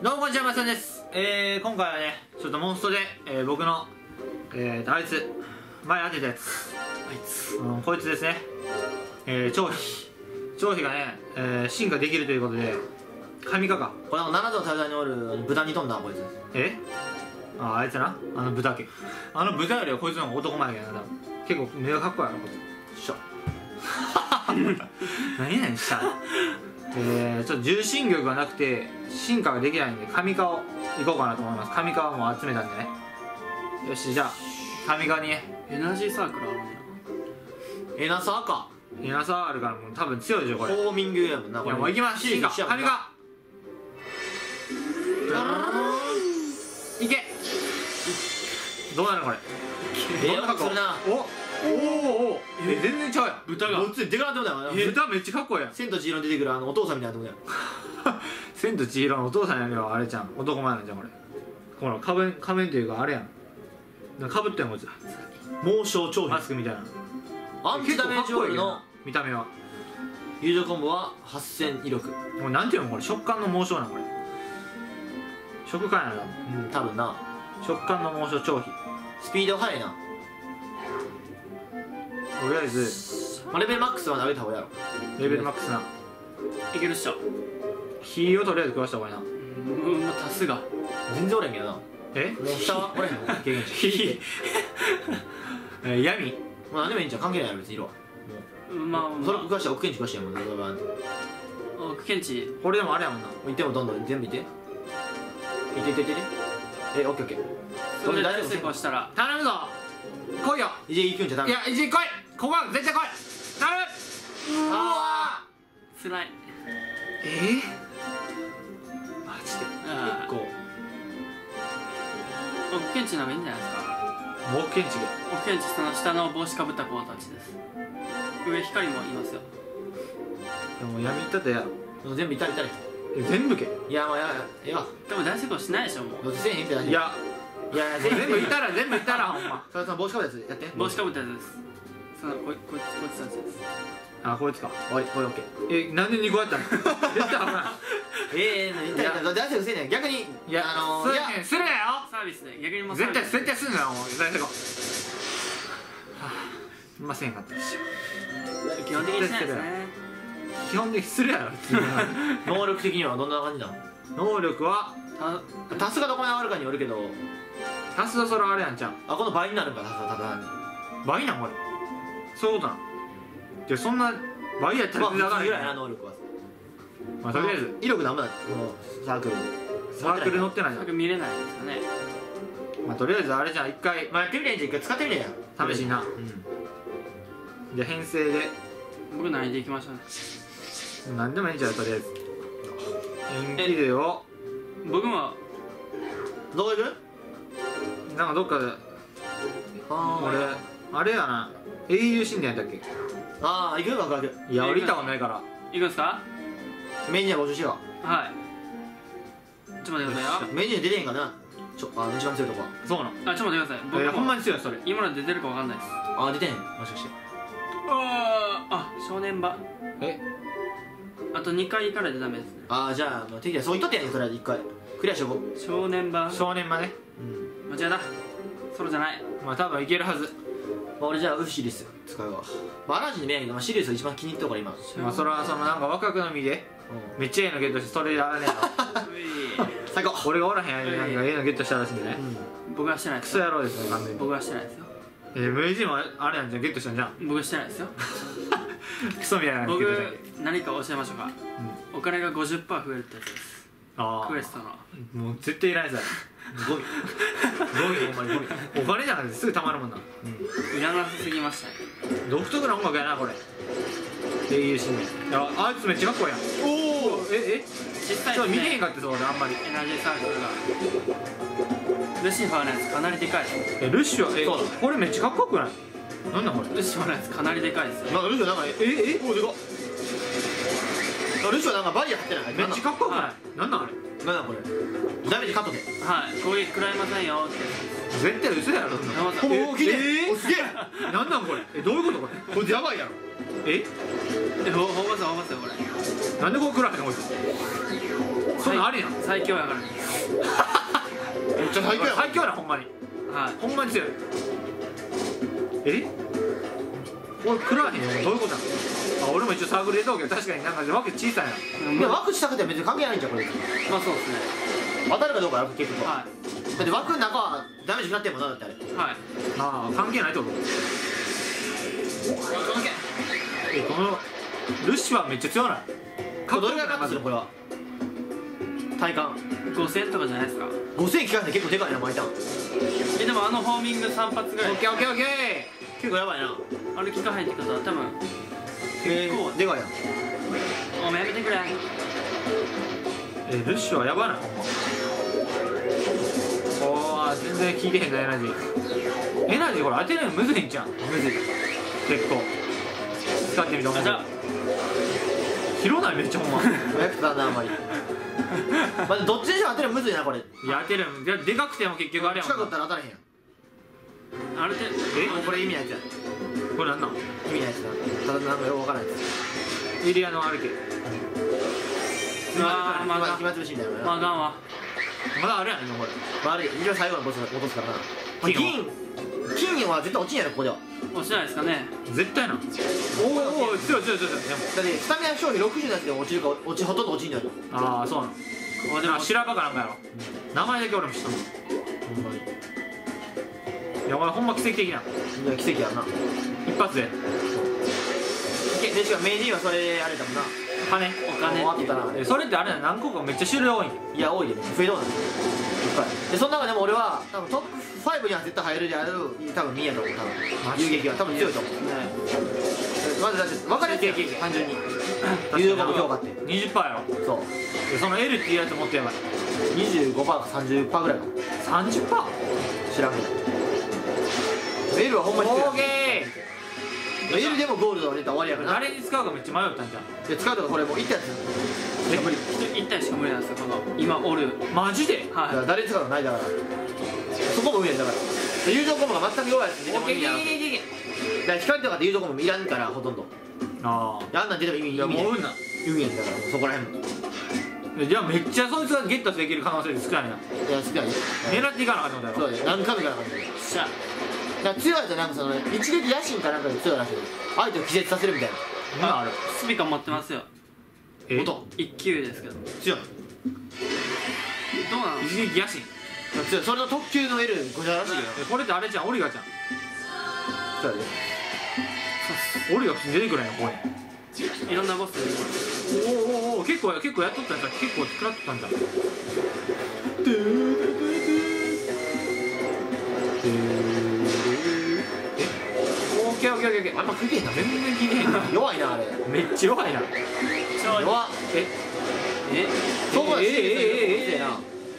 どうもこんにちは、まさんです。今回はね、ちょっとモンストで、僕の、あいつ前当てたやつ、こいつですね、張飛がね、進化できるということで、神化か。 これ7つの大罪におる豚に飛んだこいつ。 あいつな、あの豚よりはこいつの方が男前やけどな。結構目がかっこいいやろこいつ。しょ何やねんしたちょっと重心力がなくて進化ができないんで神化をいこうかなと思います。神化はもう集めたんでね。よし、じゃあ神化にね、 エナジーサークルあるんや。 エナサーか。 エナサーあるからもう多分強いでしょこれ。 ホーミングやもんな。 いやもういきます。進化神化いけ。どうなるこれ。 うまくするな。 お全然ちゃうやん。 豚がごっついでかなってことやな。 豚めっちゃかっこいいやん。 千と千尋に出てくるお父さんみたいなとこや。 千と千尋のお父さんやねはあれちゃん、男前なんじゃんこれ。この仮面というかあれやん、なんかかぶってんこいつ。 猛将張飛。 マスクみたいな。 アンチダメージオールの見た目は友情コンボは8000威力。 もうなんていうのこれ、食感の猛将なんこれ。食感やな多分な。 食感の猛将張飛。 スピード速いな。 とりあえずレベルマックスは上げた方がやろ。 レベルマックスな。 いけるっしょ。 火をとりあえず食わした方がいいな。 足すが全然おれんけどな。もえう下はおれへんの経験値。 火闇まあ何でもいいんじゃん。関係ないやろ別に色は。 まあそれ食わしたら奥検知食わしてやもん。 奥検知これでもあれやもんな。 行ってもどんどん全部行って。行ってオッケーオッケー。 それで大成功したら頼むぞ来いよ。 いじ行くんじゃダメ。 いやいじ来い、ここは絶対来い頼む。 あつらい。 マジであ結構奥検知の方がいいんじゃないですか。 もう検知で。 奥検知その下の帽子かぶった子たちです。上光もいますよ。 でも闇ったってや全部いったり全部け。 いやまあええわ。 でも大成功しないでしょもう。 どっちせえへんってだし。 いや全部いったららほんま。 それ帽子かぶったやつやって。 帽子かぶったやつです。そのこいつたちです。 あ、こいつか。 おいオッケー。 なんで2個やったの絶対危ない。 大丈夫せえねん逆に。 いやするなよ。 サービスで逆にもう絶対すんなよもう。大成功。いませんかったし。 基本的にしないですね。 基本的にするやろ普通に。 能力的にはどんな感じなの。 能力はタスがどこに上がるかによるけど。 足すとそれあれやんちゃん。 この倍になるんかタスが多分。 倍なんこれ。そういうことなん。じゃそんな倍やったら全然上がるぐらいな能力は。 まあとりあえず威力なんぼだこのサークル。 サークル乗ってないな。 見れないですよね。 まあとりあえずあれじゃん、一回まあやってみりゃいいんじゃん。一回使ってみりゃや試しにな。じゃあ編成で僕何でいきましょうね。 何でもいいんじゃん。とりあえず縁起でを僕もどこ行く。 なんかどっかで俺あれやな、英雄神殿やったっけ。 ああ行くワクワク。 いや俺行ったことないからいくんですか。 メニュー募集しよはい。ちょっと待ってくださいよ。 う。メニュー出てへんかな。一番強いとこは。 そうなん。 あ、ちょっと待ってください。僕ほんまもに強いそれ。 今の出てるかわかんないです。 出てへんもしかして。 正念場。あと2回からでダメですね。 じゃあ敵はそう言っとってやねん。それは一回クリアしとこう。 正念場。 少年まで間違えた。ソロじゃない。 まあ多分いけるはず。 俺じゃあウシリス使うわ。アラジンで見えないけどシリウスが一番気に入ったから今。 まあそれはそのなんか若くの実でめっちゃええのゲットして、それであれねやろ。 最高。 俺がおらへん間になんかええのゲットしたらしいんでね。 僕はしてないでクすよ。 ソ野郎ですね完全に。 僕はしてないですよ。 名人もあれやんじゃん、ゲットしたんじゃん。 僕はしてないですよ。 クソみたいなのゲ僕ットしたん何か教えましょうか。お金が 50% 増えるってやつです。 あクエストの。 もう絶対いらないやつだ。 ゴミほんまにゴミ。 お金じゃなくてすぐたまるもんな。 いらなさすぎましたね。 独特な音楽やなこれ。英雄神殿。あいつめっちゃかっこいいやん。おお実際ちょっと見てへんかってそう俺あんまり。 エナジーサークルがルシファーのやつかなりでかいですよ。 ルシファーそうだこれめっちゃかっこよくない。なんなんこれ。 ルシファーのやつかなりでかいですよ。 なんかルシフなんかおおでかっ。ルシフなんかバリア張ってない。 めっちゃかっこよくない。なんなんあれ。 なんなんこれ。ダメージカットで。 はい攻撃食らいませんよって。 絶対嘘やろそんな。 山田さんおお聞いて。おすげえ。 なんなんこれ。どういうことこれ。 こいつやばいやろ。 ほんまっすよこれ。 なんでこう食らへんこいつ。 そんなんありやん最強やから。 めっちゃ最強やん。 最強やなほんまにはい。 ほんまに強いえ俺食らわへんよどういうことなのあ俺も一応サークル入れとうけど確かになんか枠小さいないや枠下くて別に関係ないんじゃんこれ。 まあそうですね。 当たるかどうかやろ結局は。 はだって枠の中はダメージ食らってんもんなだってあれ。 い。はい。 ああ関係ないってことこのルシファーめっちゃ強ないこれどれぐらいカットするこれは。体感 5000とかじゃないですか。 5000効かない結構でかいな巻いたん。 でもあのホーミング3発ぐらいオッケーオッケーオッケ結構やばいな。 あれ効かへんってことは多分結構でかいやん。 お前やめてくれ。 ールシファーやばないおー全然効いてへんなエナジーエナジーこれ当てるのむずいんじゃんむずい結構使ってみて思うじゃあ広ないめっちゃほんま役立たんなあんまり。まあどっちにしろ当てるのむずいなこれ。 いや当てるのでかくても結局あれやもん近くったら当たらへんやん。 ある程度もうこれ意味ないやつや。 これなんなん意味ないやつな。ただなんかよくわからないやつ。 エリアのあるけうわーまだ暇つぶしみたいな。 まあがんわ。 まだあるやんねこれ悪い一応最後のボス落とすからな。金は絶対落ちんやろここでは。 落ちないですかね。 絶対なおお強い強い強い強いでもだってスタミナ消費60のやつでも落ちるかほとんど落ちんのやろ。 ああそうなのでも白髪かなんかやろ名前だけ俺も知ったもんほんまに。 いや俺ほんま奇跡的ないや奇跡やな。 一発ででしかも名人はそれあれだもんな。 羽お金終わったな。 それってあれだ何個かめっちゃ種類多いんいや多いで増えとうなんいっぱいで。その中でも俺は多分トップ5には絶対入るである多分ミーやと思う。多分遊撃は多分強いと思う。まずだって分かりやすいやん単純に有力評価って。 20% やろそうでその L っていうやつ持ってやばい 25% か 30% ぐらいかも 30%? 知らんけど。L はほんまに強い。 オーケ L でもゴールドは出たら終わりやからな。 誰に使うかめっちゃ迷ったんじゃんで使うとかこれもう1体やつえ無理。 1体しか無理なんですよこの今おる。 マジでだからは誰に使うのないだからそこも無理やんだから。で友情コンボが全く弱いやつ出ても意味やな。だから光とかって友情コンボもいらんからほとんど。 ああんなん出ても意味いやもううんな意味やんだからもうそこら辺も。 じゃあめっちゃそいつがゲットできる可能性少ないな。 いや好きだね。 狙っていかなあかんってことやろ。 そうだね。何回目かな感じで。 い。しゃ。 だから強いとなんかその一撃野心かなんかで強いらしい。相手を気絶させるみたいな。 そんなんある。 スピカ持ってますよ。 え音 1級ですけど。ど強い。 うなの？ 一撃野心。 強い。それの特級の L ごちゃらしいよ。 これってあれじゃんオリガちゃん。 そうやで。 オリガ普通に出てくるんやここに。 いろんなボスで。 おお結構やっとったんじゃん結構食らっとったんじゃん。オッケーオッケーオッケー。 あんま食いてへんな。 全然効いてへんな。 弱いなあれ。 めっちゃ弱いな。 弱っ。 え？ そうだし。な。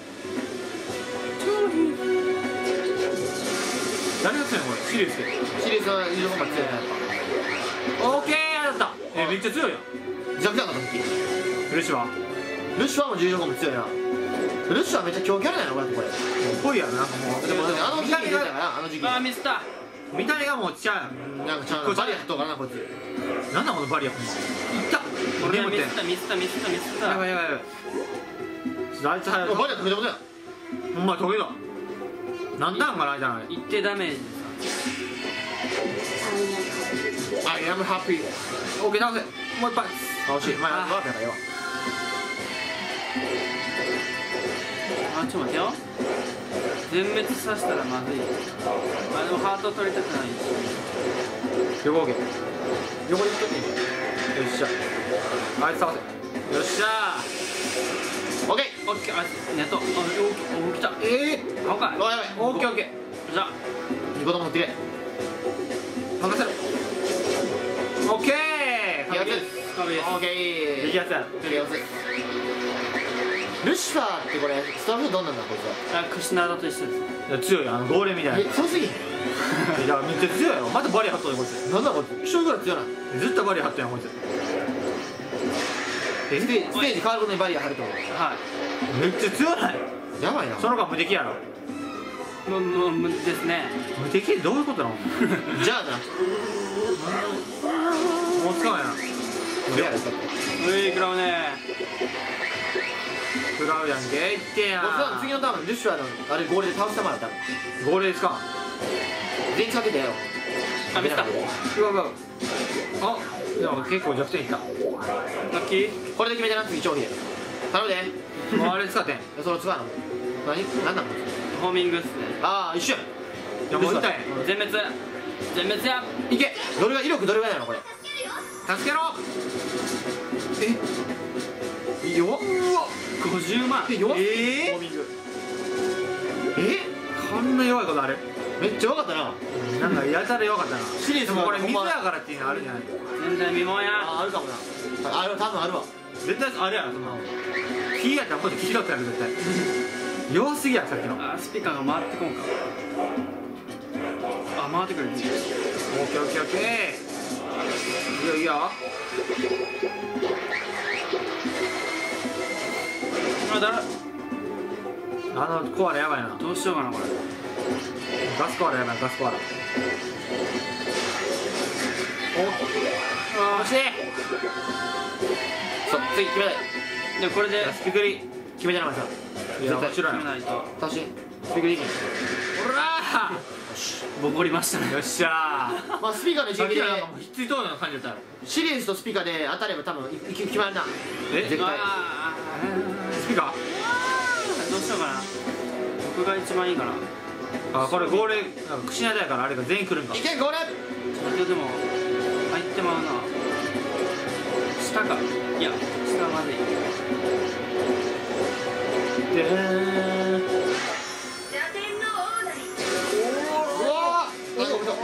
誰が強いのこれシリウスで。 シリーズは友情コンボ強いなやっオッケーやっためっちゃ強いよぱ。弱者の時。 ルシはルシファーも重量コンボ強いな。ルシファーめっちゃ強キャラなのこれってこれ。 ぽいやろなんかもうでもあの時期出たからあの時期。 あーミスった。 見た目がもうちっちゃいなんかちゃんとバリアットかなこいつ。 なんだこのバリアほんまいった俺は眠ってミスったミスったミスったミスった。 やばいやばいやばいあいつ早いバリアットめちゃめちゃや。 ほんまトゲだ何ターンかなあいつらあれ一定ダメージ。 I am happy。 オッケー倒せもう一発惜しい。まあワープやからよ。 あ、ちょっと待ってよ。全滅させたらまずい。あ、でもハート取りたくないし。 横オッケー横に行っとっていいよっしゃあいつ倒せよっしゃオッケオッケー、あ、ネット。あ、お、来た。青かい。 ー。あやばい。 オッケーオッケじゃあ、 二個とも持ってくれ。 ー任せろオッケー気圧。 壁です。 オッケー。 激アツや気圧。ルシファーってこれスタッフどんなんだこいつは。 あ、クシナダと一緒です。 いや強いよゴーレムみたいな強すぎへん。 いやめっちゃ強いよまたバリア張っとるこいつなんだこいつ。一人ぐらい強ない。 ずっとバリア張ってんやんこいつステージ変わることにバリア張るってこはめっちゃ強ないと。やばいな。 その間無敵やろい。もうですね。 無敵ってどういうことなのじゃあな。 もう使わないな無理やろだって。 うい、食らうね。 食らうやんけいってや僕は次のターンルッシュはあれゴールで倒したまら多分ゴールですか。 全員使ってたよ。 あ、見せた。 うわうわ、あ、でも結構弱点いった。 ラッキー。 これで決めてな次長飛頼むで。 もうあれ使ってん。 それ使うの何なの。 ホーミングっすね。 ああ一緒や。 いやもう痛い。 全滅。全滅や。 いけ。どれが威力どれぐらいなのこれ。 助けろ。 弱っ。うわ 50万。 弱っ。 えホーミング。 こんな弱いことある。 めっちゃ弱かったな。 なんかやたら弱かったな。 シリーズもでもこれ水やからっていうのあるんじゃない。 全然見もんや。 あるかもな。ある多分あるわ。 絶対あれやろそんなの。火やったらもっと黄色くやる絶対。弱すぎやさっきの。 あ、スピーカーが回ってこんか。あ、回ってくる。 オッケーオッケーオッケー。いいよいいよ。 あ、だら。 あのコアラやばいな。 どうしようかなこれ。 ガスコアラやばいガスコアラ。 あ惜しい。 そう次決めたい。 でもこれでスピクリ。 決めたなまさん。 いや面白いな。 決めないと確信。スピークできん。 ほらボコりましたね。 ー。よっしゃー。 まあスピーカーの一さっ撃できのなんかもうひっついとるような感じだったやろ。 シリーズとスピーカーで当たれば多分決まるな。 え絶対。 あスピカーどうしようかな。僕が一番いいかな。 ー。あこれ号令なんか串なだやからあれが全員来るんか。 いけゴール。 でも入ってまうな。下か。いや下はまずい。 でーん。 うわー。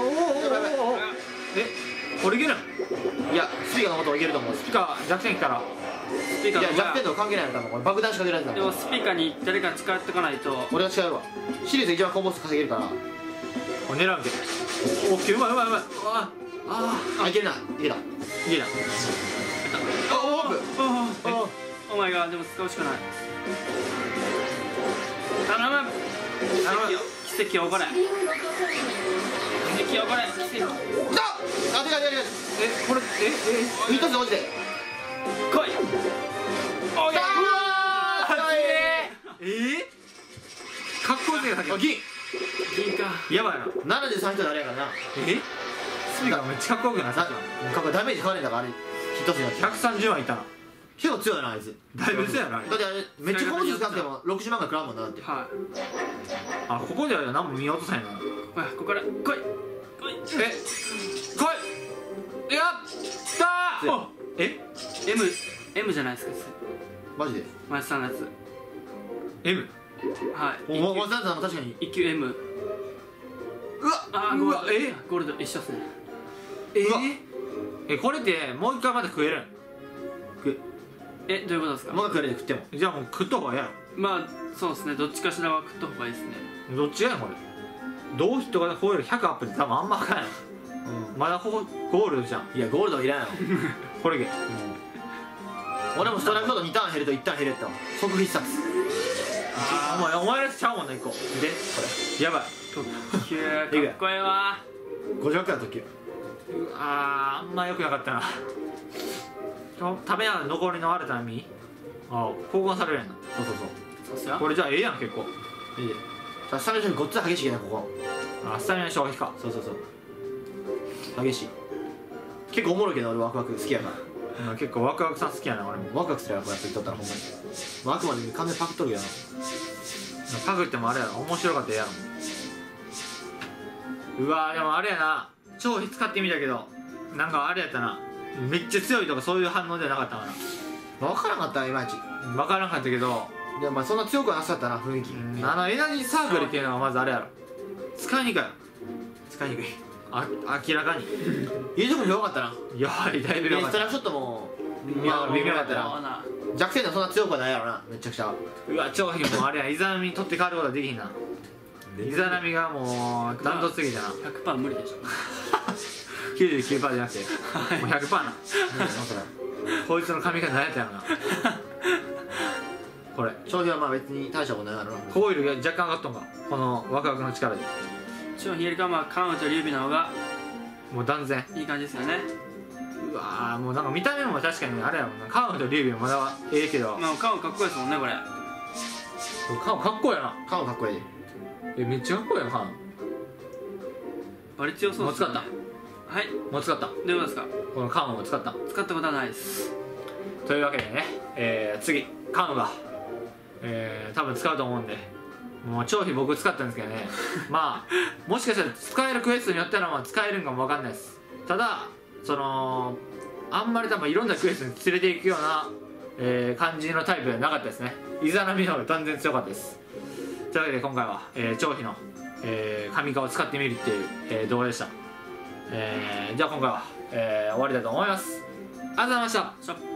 えこれいけるん。 いやスピーカーのことはいけると思う。 スピカー弱点来たら。 スピーカーのいや弱点と関係ないの多分これ爆弾仕掛けられてたでもスピーカーに誰か近寄ってこないと。 俺が違うわ。シリーズ一番コンボ数稼げるから。 お狙うんけ。オッケーうまいうまいうまい。 あいけるな。いけた。 いいな。 あオープン。 お前がでも使うしかない。頼む。奇跡起これ。奇跡起これ。奇跡。 きた。あでかいでかいでかい。 これ一つ落ちて。 来い。おい。 うわーかっこいいやつあ銀。 銀か。 やばいな。 73人あれやからな。 スピカーめっちゃかっこよくない。 かっこいいダメージ変われんだからあれ一つになって 130万いったな。 結構強いなあいつ。 だいぶ強いなあれ。 だってあれめっちゃコンボ数使っても60万が食らうもんなだって。 はい。 あここでは何も見落とさへんの。 ほらここから来い。来い。 来いやったー。 M じゃないですか。 マジで。 前さんのやつ。 M。 はい。 おわざわざ確かに。 一級 M。 うわあーうわゴールド一緒っすね。 これってもう一回また食えるん。 どうどういうことですか。 もう食えるで食っても。 じゃあもう食った方がええやまあそうですね。どっちかしらは食った方がいいですね。 ろ。どっちがやんこれ。同比とかでこういう100アップで多分あんまかんやろ。まだここゴールドじゃん。 いやゴールドいらんやろ。 これで俺もストライクショット2ターン減ると1ターン減るって即必殺。 お前のやつちゃうもんな1個でこれやばい。 かっこええわ。 56や時。 あんま良くなかったな。食べながら残りの新たな実交換されるやんな。 そうそうっすよ。 これじゃあええやん結構。 いいで。スタミナ消費ごっつい激しいねここ。 スタミナ消費か。 そう激しい。結構おもろいけど俺ワクワク好きやから。 結構ワクワクさん好きやな俺も。 ワクワクするやろこうやって言っとったらほんまに。あくまで完全にパクっとるけどな。 パグってもあれやろ面白かったらええやろ。うわーでもあれやな超費使ってみたけどなんかあれやったな。めっちゃ強いとかそういう反応ではなかったか分からんかったいまいち。 な。分からんかったけどでもまあそんな強くはなさったな雰囲気。 エナジーサークルっていうのがまずあれやろ。使いにくい。 使いにくい。 明らかにいいとこ弱かったな。 いやだいぶ弱かった。 ストライクショットも微妙だったな。 弱点でそんな強くはないやろなめちゃくちゃ。 うわ超費もうあれやイザナミに取って変わることはできひんな。イザナミがもうダントツすぎたな。 100% 無理でしょ。 99% じゃなくてもう 100% な。こいつの髪型何やったやろな。これ消費はまあ別に大したことないやろな。 コイルが若干上がっとんかこのワクワクの力で。 超ヒエリカまあカウンと劉備の方がもう断然。 いい感じですよね。 うわーもうなんか見た目も確かにあれやもんな。カウンと劉備もまだええけどまあカウンかっこいいですもんねこれ。 カンかっこいいな。 カンかっこいい。 めっちゃかっこいいなカン。 バリ強そうもう使ったはい。 もう使ったどういうことですか？ このカンを使った。 使ったことはないです。 というわけでね、次カンは、多分使うと思うんで、もう超飛僕使ったんですけどねまあもしかしたら使えるクエストによったらまあ使えるんかも分かんないです。ただそのあんまり多分いろんなクエストに連れていくような、感じのタイプではなかったですね。イザナミの方が断然強かったです。というわけで今回は、超飛の、神化を使ってみるっていう、動画でした。じゃあ今回は、終わりだと思います。ありがとうございました。